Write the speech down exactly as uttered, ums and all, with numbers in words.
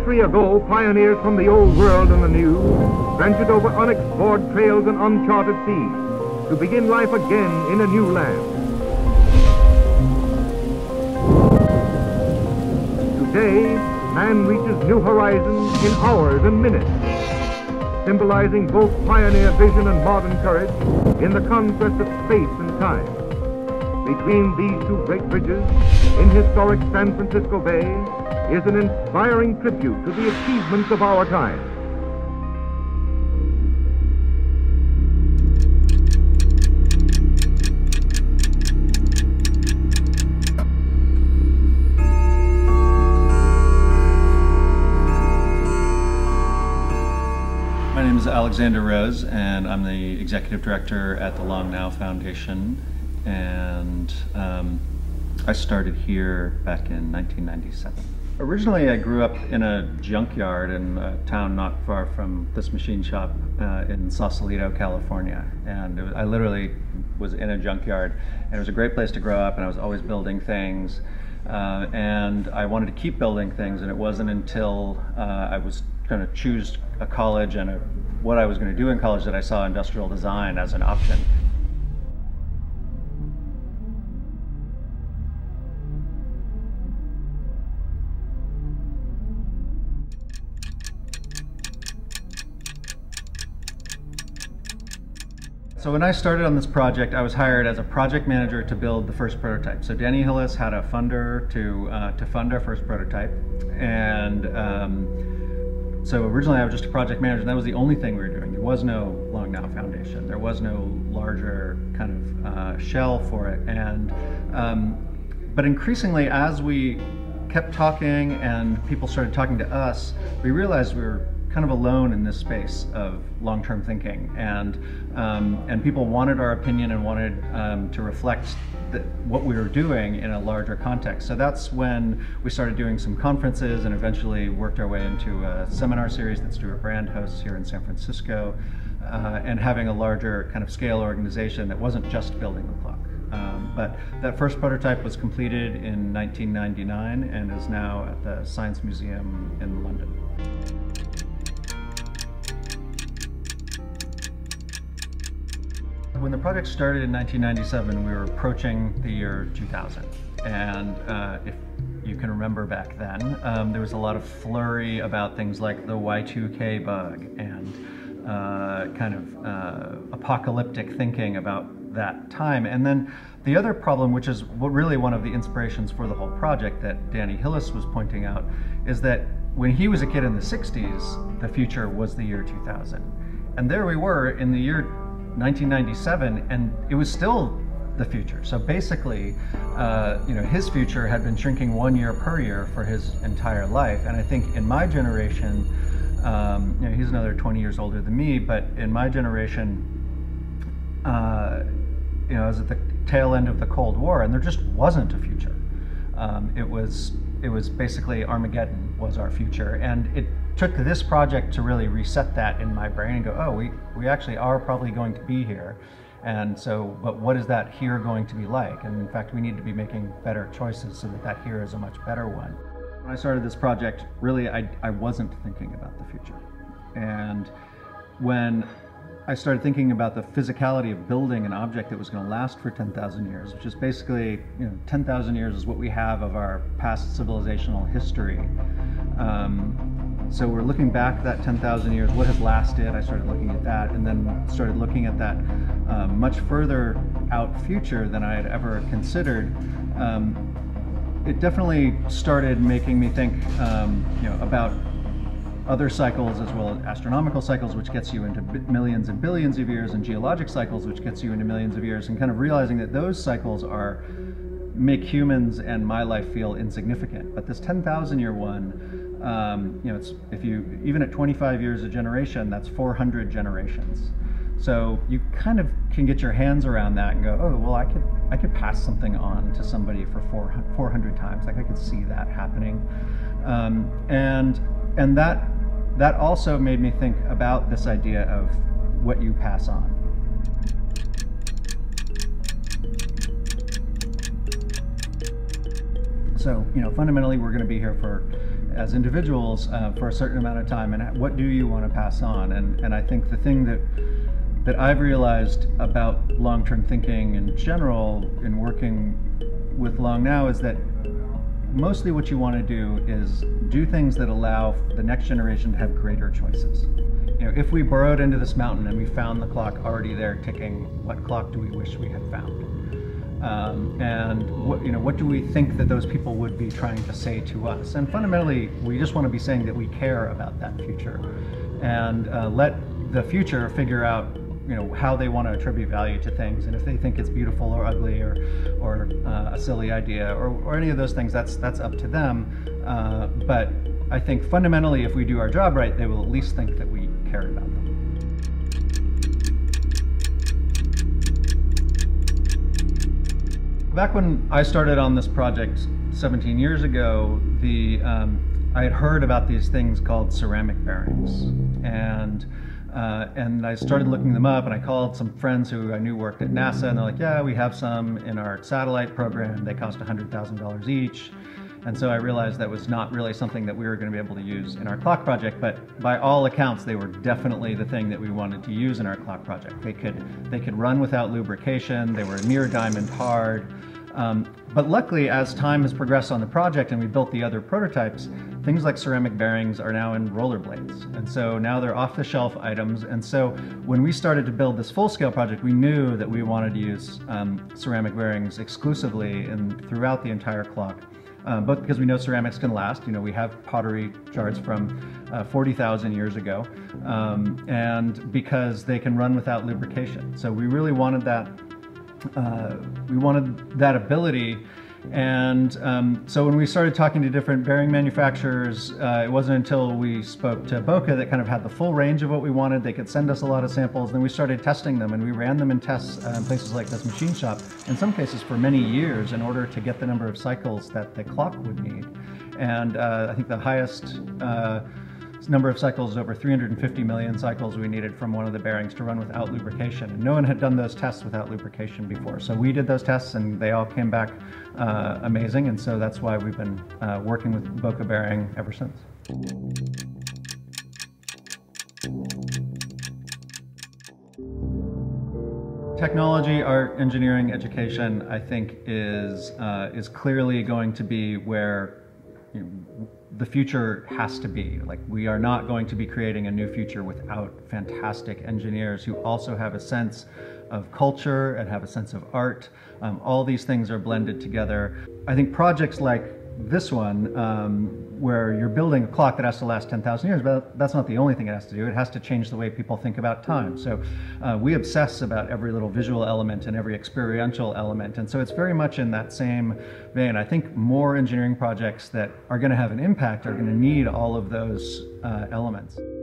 century ago, pioneers from the old world and the new ventured over unexplored trails and uncharted seas to begin life again in a new land. Today, man reaches new horizons in hours and minutes, symbolizing both pioneer vision and modern courage in the conquest of space and time. Between these two great bridges, in historic San Francisco Bay, is an inspiring tribute to the achievements of our time. My name is Alexander Rose, and I'm the Executive Director at the Long Now Foundation. And um, I started here back in nineteen ninety-seven. Originally, I grew up in a junkyard in a town not far from this machine shop uh, in Sausalito, California. And it was, I literally was in a junkyard, and it was a great place to grow up, and I was always building things. Uh, and I wanted to keep building things, and it wasn't until uh, I was going to choose a college and a, what I was going to do in college that I saw industrial design as an option. So when I started on this project, I was hired as a project manager to build the first prototype. So Danny Hillis had a funder to uh, to fund our first prototype, and um, so originally I was just a project manager, and that was the only thing we were doing. There was no Long Now Foundation. There was no larger kind of uh, shell for it, and um, but increasingly as we kept talking and people started talking to us, we realized we were kind of alone in this space of long-term thinking, and um, and people wanted our opinion and wanted um, to reflect the, what we were doing in a larger context. So that's when we started doing some conferences and eventually worked our way into a seminar series that Stuart Brand hosts here in San Francisco, uh, and having a larger kind of scale organization that wasn't just building the clock. Um, but that first prototype was completed in nineteen ninety-nine and is now at the Science Museum in London. When the project started in nineteen ninety-seven, we were approaching the year two thousand. And uh, if you can remember back then, um, there was a lot of flurry about things like the Y two K bug and uh, kind of uh, apocalyptic thinking about that time. And then the other problem, which is really one of the inspirations for the whole project that Danny Hillis was pointing out, is that when he was a kid in the sixties, the future was the year two thousand. And there we were in the year nineteen ninety-seven, and it was still the future. So basically, uh, you know, his future had been shrinking one year per year for his entire life. And I think in my generation, um, you know, he's another twenty years older than me, but in my generation, uh, you know, I was at the tail end of the Cold War, and there just wasn't a future. Um, it was it was basically Armageddon was our future, and it took this project to really reset that in my brain and go, oh, we, we actually are probably going to be here. And so, but what is that here going to be like? And in fact, we need to be making better choices so that that here is a much better one. When I started this project, really, I, I wasn't thinking about the future. And when I started thinking about the physicality of building an object that was going to last for ten thousand years, which is basically, you know, ten thousand years is what we have of our past civilizational history. Um, So we're looking back that ten thousand years, what has lasted? I started looking at that, and then started looking at that um, much further out future than I had ever considered. Um, it definitely started making me think um, you know, about other cycles as well as astronomical cycles, which gets you into millions and billions of years, and geologic cycles, which gets you into millions of years, and kind of realizing that those cycles are make humans and my life feel insignificant. But this ten thousand year one, Um, you know, it's, if you, even at twenty-five years a generation, that's four hundred generations. So you kind of can get your hands around that and go, oh, well, I could, I could pass something on to somebody for four hundred times. Like I could see that happening. Um, and, and that, that also made me think about this idea of what you pass on. So, you know, fundamentally, we're going to be here for as individuals uh, for a certain amount of time, and what do you want to pass on? And, and I think the thing that that I've realized about long-term thinking in general in working with Long now is that mostly what you want to do is do things that allow the next generation to have greater choices. You know, if we burrowed into this mountain and we found the clock already there ticking, what clock do we wish we had found? Um, and what, you know, what do we think that those people would be trying to say to us? And fundamentally, we just want to be saying that we care about that future, and uh, let the future figure out, you know, how they want to attribute value to things, and if they think it's beautiful or ugly or, or uh, a silly idea or, or any of those things, that's that's up to them. Uh, but I think fundamentally, if we do our job right, they will at least think that we care about them. Back when I started on this project seventeen years ago, the um, I had heard about these things called ceramic bearings, and uh, and I started looking them up, and I called some friends who I knew worked at NASA, and they're like, yeah, we have some in our satellite program. They cost one hundred thousand dollars each. And so I realized that was not really something that we were going to be able to use in our clock project, but by all accounts, they were definitely the thing that we wanted to use in our clock project. They could, they could run without lubrication, they were near diamond hard. Um, but luckily, as time has progressed on the project and we built the other prototypes, things like ceramic bearings are now in rollerblades. And so now they're off-the-shelf items. And so when we started to build this full-scale project, we knew that we wanted to use um, ceramic bearings exclusively and throughout the entire clock. Uh, both because we know ceramics can last. You know, we have pottery shards from uh, forty thousand years ago, um, and because they can run without lubrication. So we really wanted that. Uh, we wanted that ability, and um, so when we started talking to different bearing manufacturers, uh, it wasn't until we spoke to Boca that kind of had the full range of what we wanted. They could send us a lot of samples, then we started testing them, and we ran them in tests uh, in places like this machine shop, in some cases for many years, in order to get the number of cycles that the clock would need. And uh, I think the highest uh, number of cycles is over three hundred fifty million cycles we needed from one of the bearings to run without lubrication. And no one had done those tests without lubrication before. So we did those tests and they all came back uh, amazing. And so that's why we've been uh, working with Boca Bearing ever since. Technology, art, engineering, education, I think is, uh, is clearly going to be where you know, the future has to be. Like, we are not going to be creating a new future without fantastic engineers who also have a sense of culture and have a sense of art. Um, all these things are blended together. I think projects like this one, um, where you're building a clock that has to last ten thousand years, but that's not the only thing it has to do. It has to change the way people think about time. So uh, we obsess about every little visual element and every experiential element. And so it's very much in that same vein. I think more engineering projects that are going to have an impact are going to need all of those uh, elements.